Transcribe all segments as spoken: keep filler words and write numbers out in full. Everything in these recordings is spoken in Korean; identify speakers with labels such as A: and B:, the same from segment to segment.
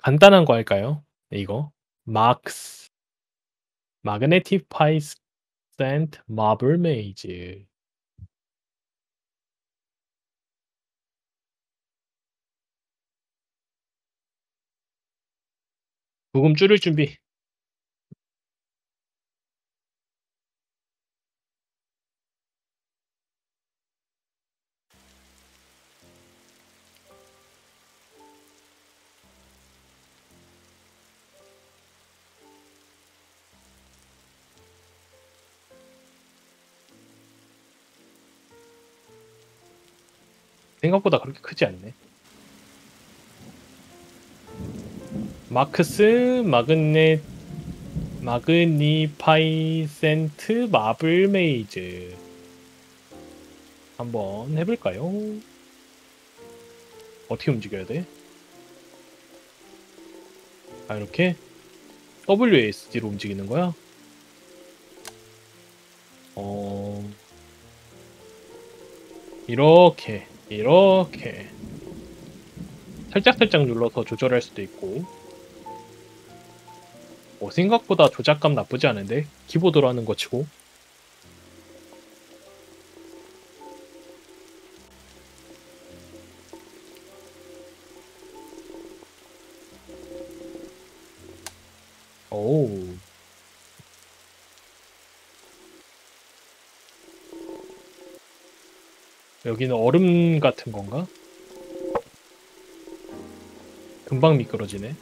A: 간단한 거 할까요? 이거. 마크스 마그네티파이센트 마블 메이즈. 부금 줄일 준비. 생각보다 그렇게 크지 않네. 마크스 마그네 마그니파이센트 마블 메이즈. 한번 해볼까요? 어떻게 움직여야 돼? 아, 이렇게 더블유에이에스디로 움직이는 거야? 어, 이렇게, 이렇게. 살짝살짝 눌러서 조절할 수도 있고. 어, 생각보다 조작감 나쁘지 않은데? 키보드로 하는 거 치고. 오우. 여기는 얼음 같은 건가? 금방 미끄러지네.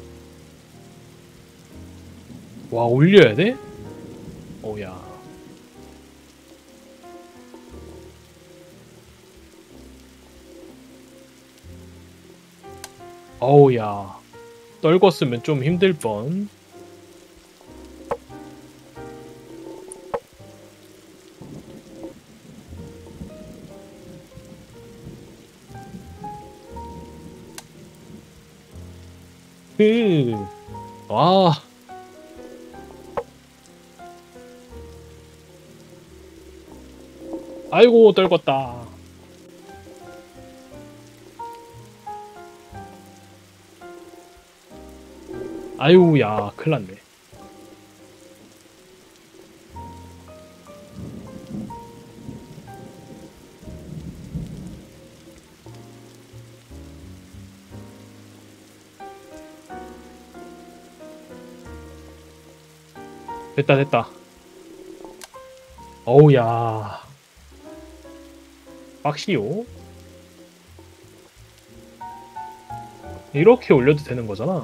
A: 와, 올려야 돼? 오야. 어우야. 떨궜으면 좀 힘들 뻔. 그, 와. 아이고, 떨궜다. 아유야, 큰일 났네. 됐다, 됐다. 어우야. 빡시요. 이렇게 올려도 되는 거잖아.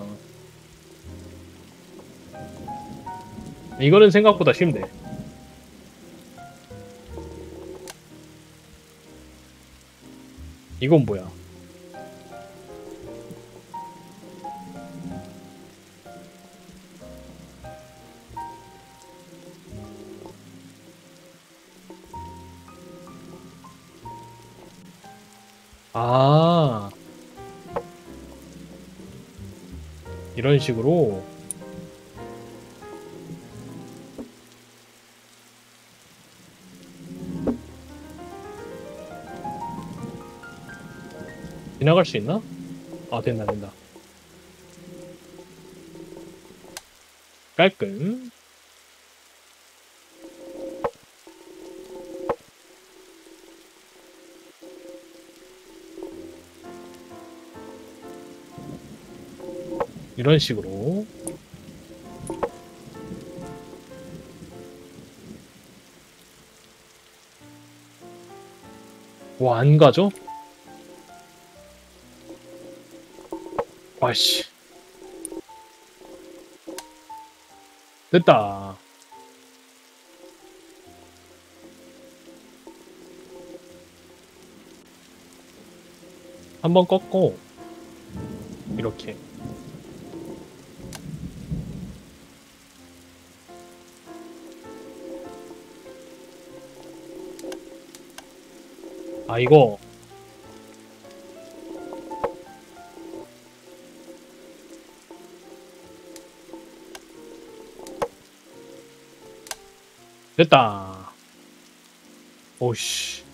A: 이거는 생각보다 쉽네. 이건 뭐야? 아, 이런 식으로. 지나갈 수 있나? 아, 된다, 된다. 깔끔. 이런 식으로. 와, 안 가죠? 아이씨. 됐다. 한번 꺾고, 이렇게. 아, 이거. 됐다. 오씨.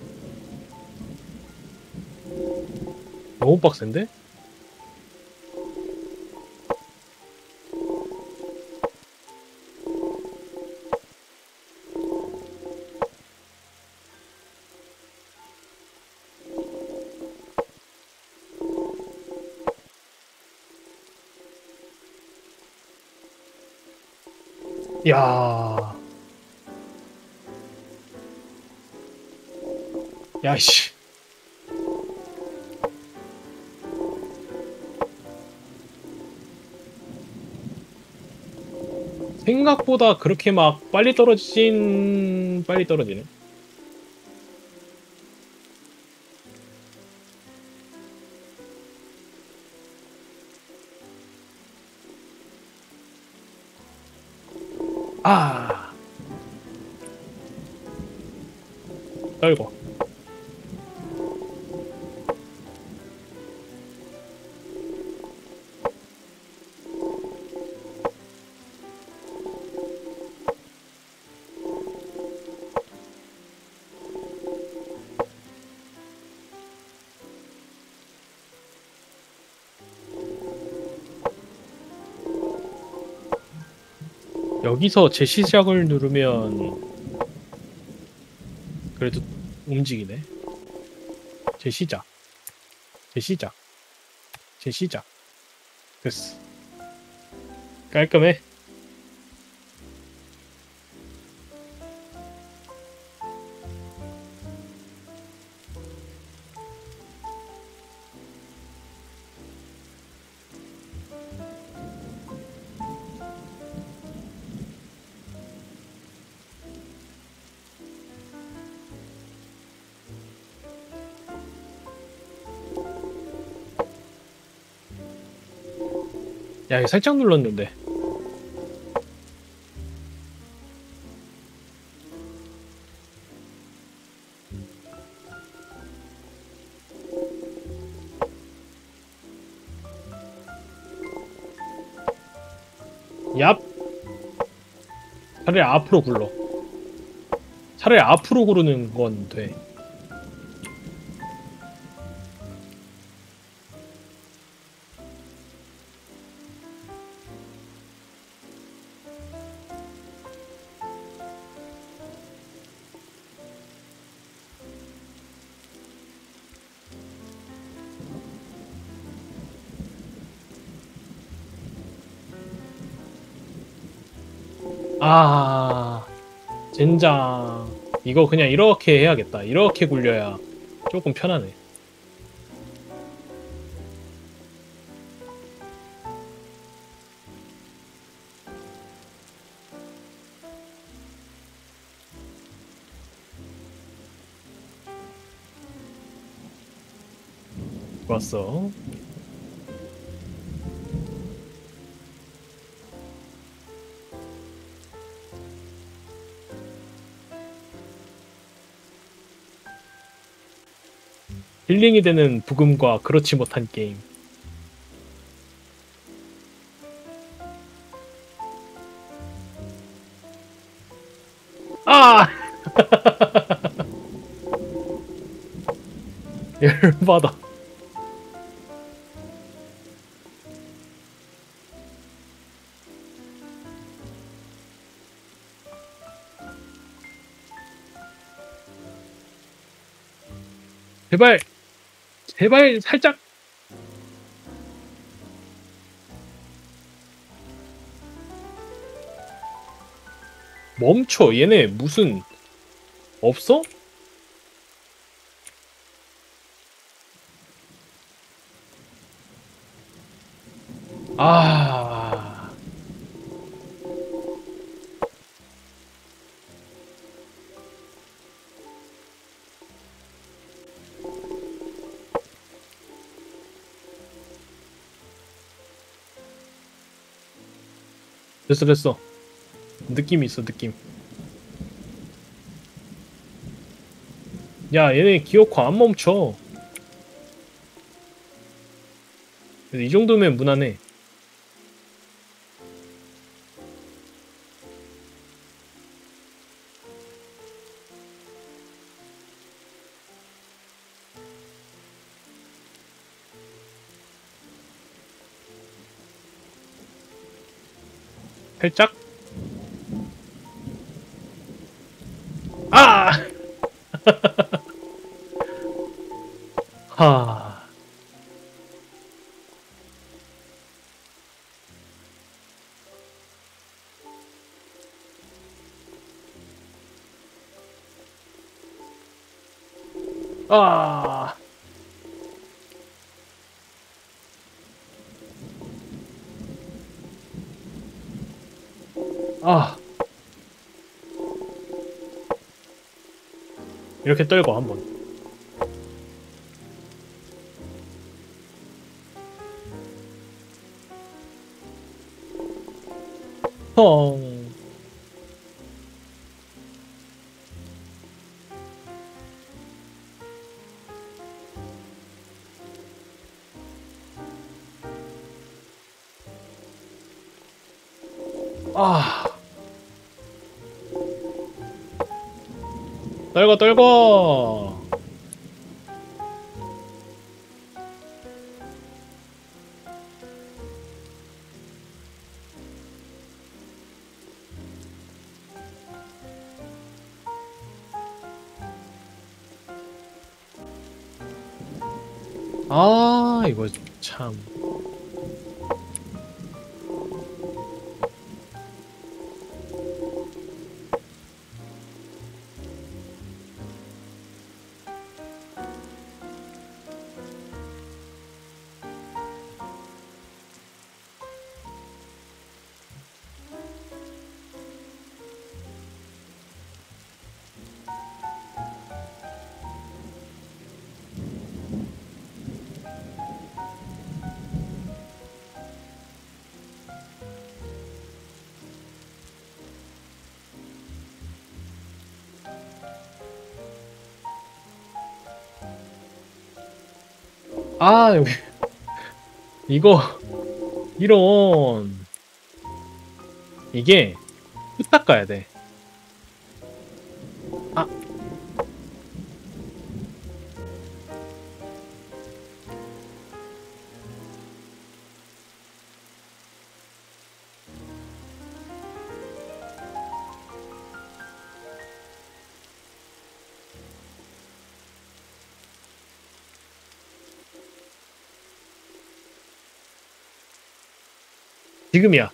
A: 너무 빡센데? 야, 야씨. 생각보다 그렇게 막 빨리 떨어지진 빨리 떨어지네. 아, 떨고. 여기서 재시작을 누르면 그래도 움직이네. 재시작, 재시작, 재시작. 됐어. 깔끔해. 야, 이거 살짝 눌렀는데. 얍. 차라리 앞으로 굴러. 차라리 앞으로 구르는 건 돼. 아, 젠장. 이거 그냥 이렇게 해야겠다. 이렇게 굴려야 조금 편하네. 좋았어. 힐링이 되는 부금과 그렇지 못한 게임. 아! 열받아. 제발! 제발 살짝! 멈춰. 얘네 무슨 없어? 아, 됐어 됐어. 느낌이 있어 느낌. 야, 얘네 기어코 안 멈춰. 이 정도면 무난해. 살짝. 아! 하. 아. 아. 이렇게 떨고 한번. 펑. 아. 떨궈 떨궈. 아, 이거 참. 아, 여기 이거 이런 이게 후딱 가야 돼. 아. 지금이야.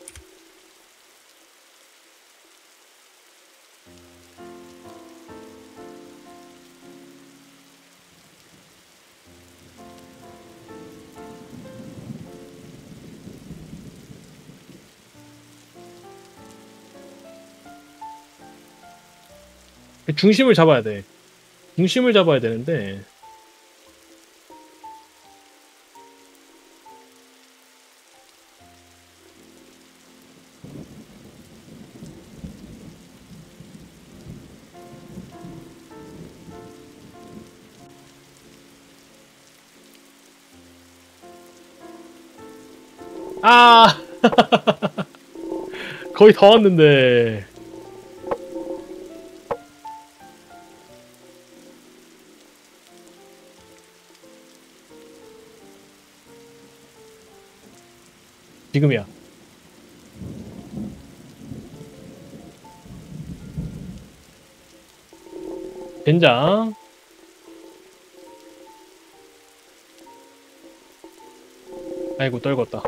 A: 중심을 잡아야 돼. 중심을 잡아야 되는데. 아. 거의 다 왔는데. 지금이야. 된장. 아이고, 떨궜다.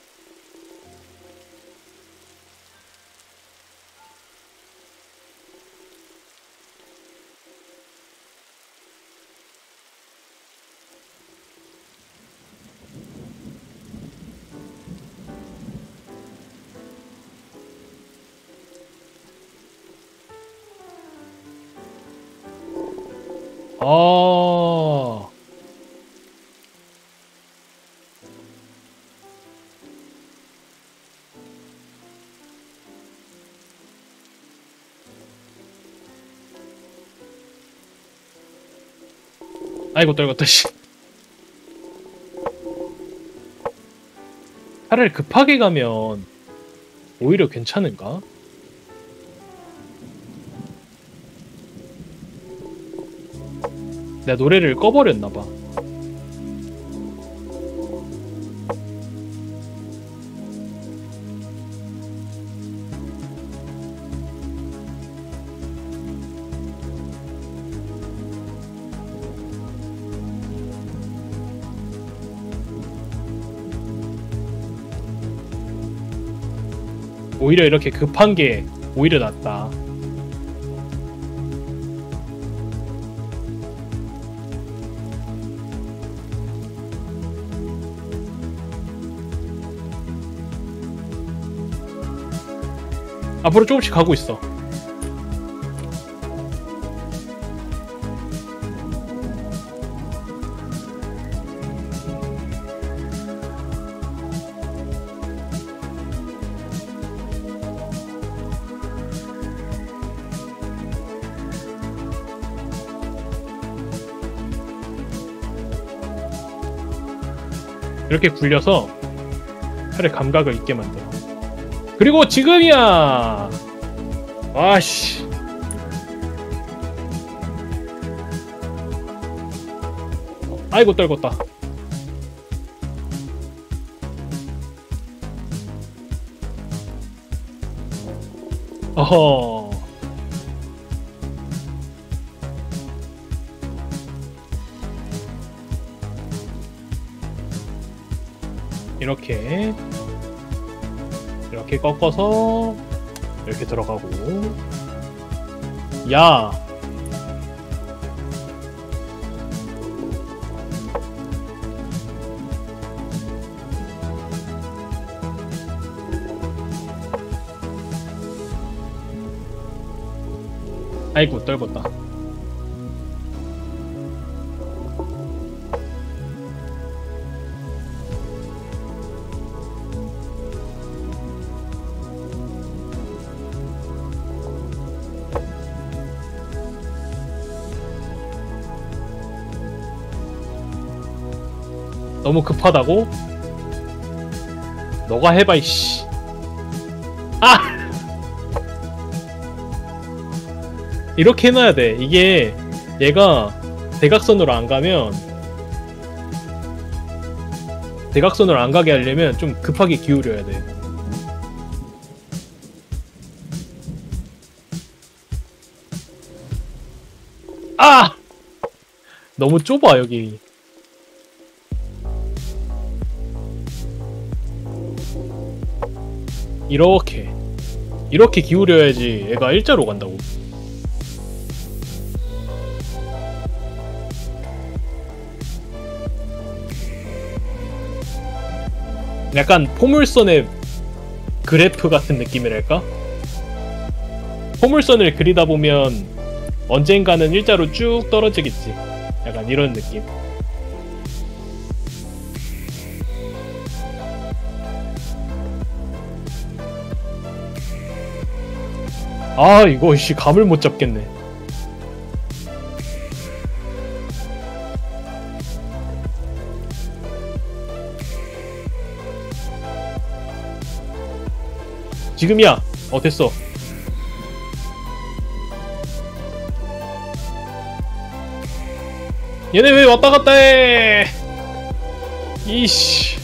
A: 아. 아이고, 떨궜다 씨. 차를 급하게 가면 오히려 괜찮은가? 내가 노래를 꺼버렸나봐. 오히려 이렇게 급한 게 오히려 낫다. 앞으로 조금씩 가고 있어. 이렇게 굴려서 팔의 감각을 있게 만들어. 그리고 지금이야! 와씨. 아이고 떨궜다. 어허. 이렇게 이렇게 꺾어서 이렇게 들어가고. 야! 아이고 떨궜다. 너무 급하다고? 너가 해봐 이씨. 아! 이렇게 해놔야 돼. 이게 얘가 대각선으로 안 가면 대각선으로 안 가게 하려면 좀 급하게 기울여야 돼. 아! 너무 좁아 여기. 이렇게 이렇게 기울여야지 얘가 일자로 간다고. 약간 포물선의 그래프 같은 느낌이랄까? 포물선을 그리다 보면 언젠가는 일자로 쭉 떨어지겠지. 약간 이런 느낌. 아 이거 씨 감을 못 잡겠네. 지금이야. 어 됐어. 얘네 왜 왔다 갔다 해? 이씨.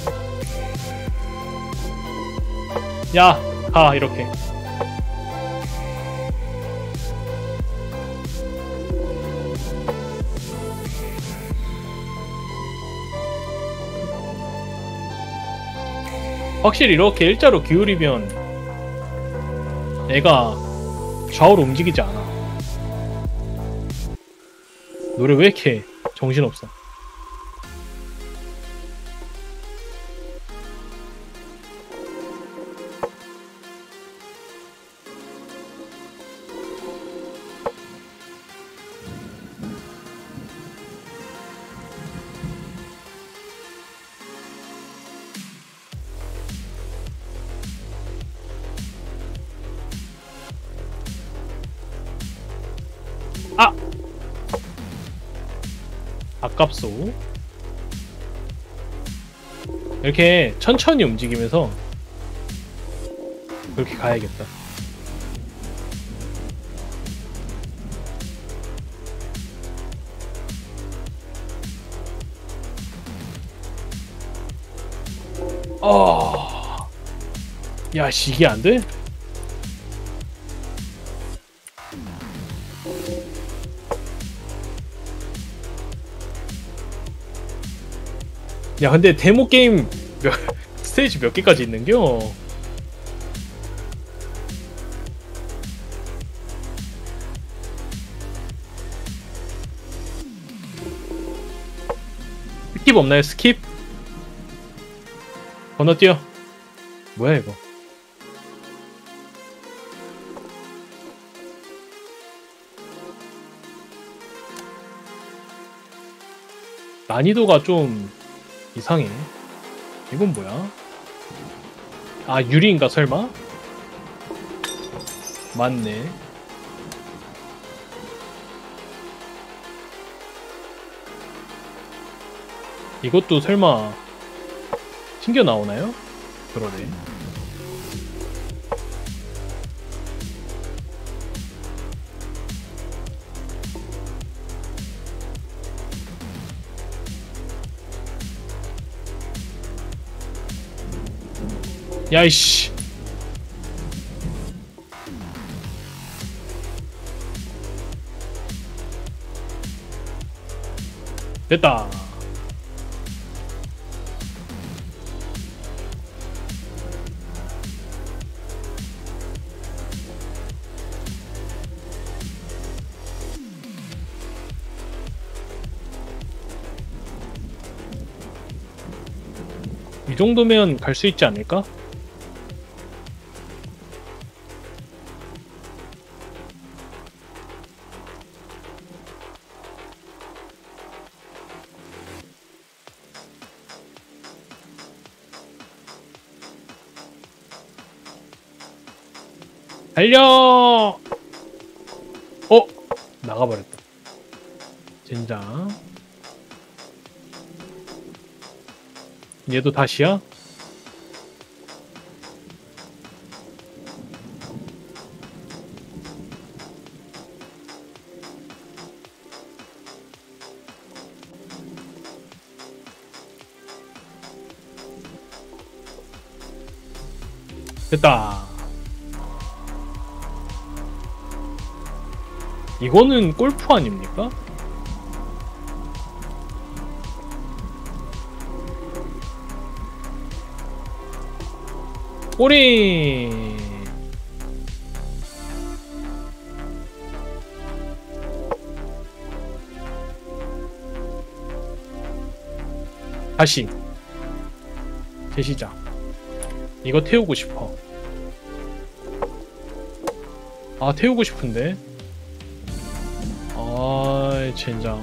A: 야, 가 이렇게. 확실히 이렇게 일자로 기울이면 애가 좌우로 움직이지 않아. 노래 왜 이렇게 정신없어. 아! 아깝소. 이렇게 천천히 움직이면서 그렇게 가야겠다. 어... 야, 씨, 이게 안 돼? 야, 근데 데모 게임 몇, 스테이지 몇 개까지 있는겨? 스킵 없나요? 스킵? 건너뛰어. 뭐야 이거? 난이도가 좀 이상해. 이건 뭐야? 아, 유리인가 설마? 맞네. 이것도 설마 튕겨 나오나요? 그러네. 야이씨. 됐다. 이 정도면 갈 수 있지 않을까? 달려! 어? 나가버렸다. 젠장. 얘도 다시야? 됐다. 이거는 골프 아닙니까? 꼬리. 다시 재시작. 이거 태우고 싶어. 아, 태우고 싶은데. 아이 젠장.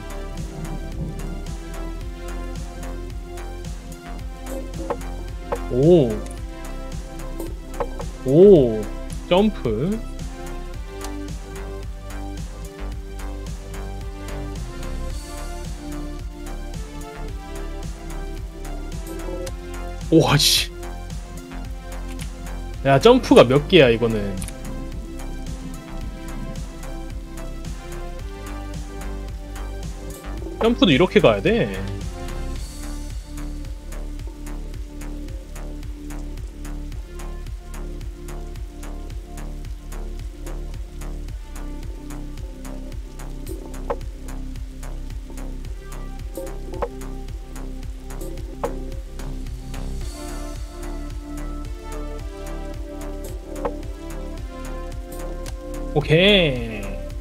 A: 오. 오. 점프. 오와 씨. 야, 점프가 몇 개야 이거는. 점프도 이렇게 가야 돼. 오케이.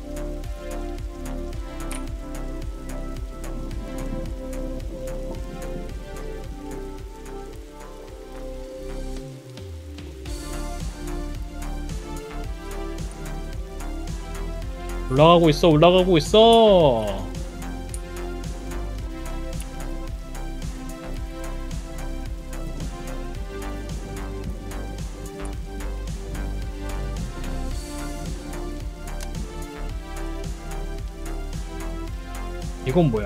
A: 올라가고 있어, 올라가고 있어. 이건 뭐야?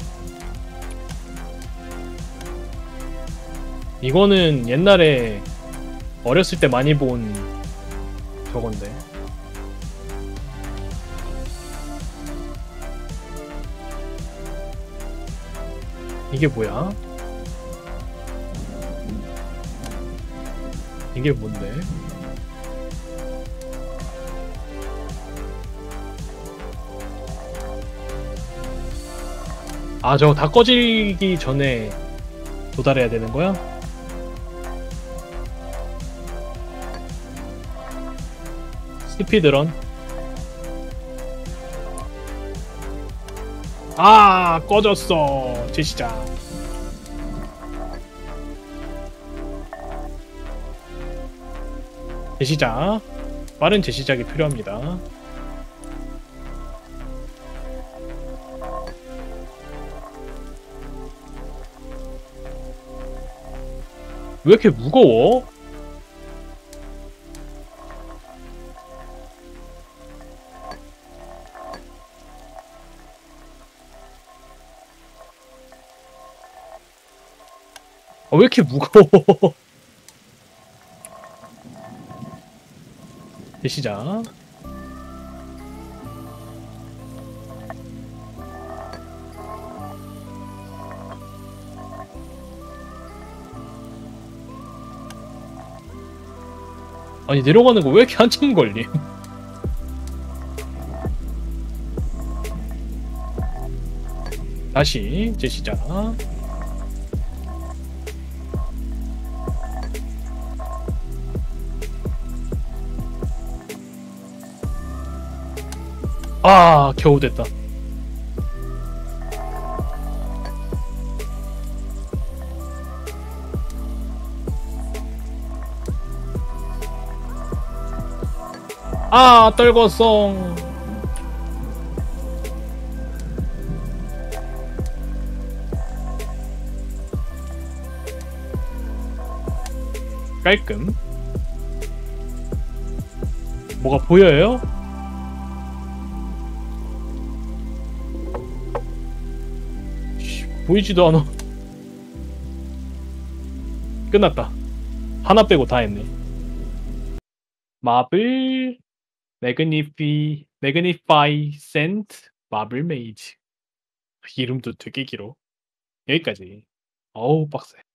A: 이거는 옛날에 어렸을 때 많이 본 저건데. 이게 뭐야? 이게 뭔데? 아, 저거 다 꺼지기 전에 도달해야 되는 거야? 스피드런. 아, 꺼졌어. 재시작. 재시작. 빠른 재시작이 필요합니다. 왜 이렇게 무거워? 아, 왜 이렇게 무거워? 시작. 아니 내려가는 거 왜 이렇게 한참 걸림? 다시 재시작. 아 겨우 됐다. 아 떨궜어. 깔끔. 뭐가 보여요? 씨, 보이지도 않아. 끝났다. 하나 빼고 다 했네. 마블 매그니피 매그니파이 센트 마블 메이즈. 이름도 되게 길어. 여기까지. 어우 빡세.